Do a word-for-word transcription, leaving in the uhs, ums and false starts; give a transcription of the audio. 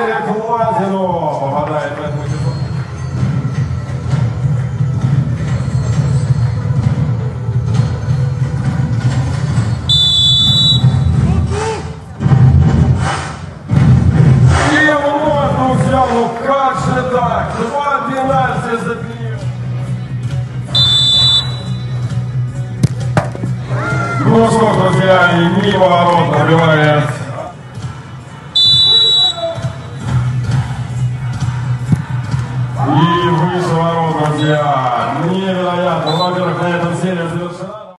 Эрик Лазинов попадает в эту сезон. И вновь, друзья, ну как же так? Два пенальти забили. Ну что, друзья, и мимо ворот набивает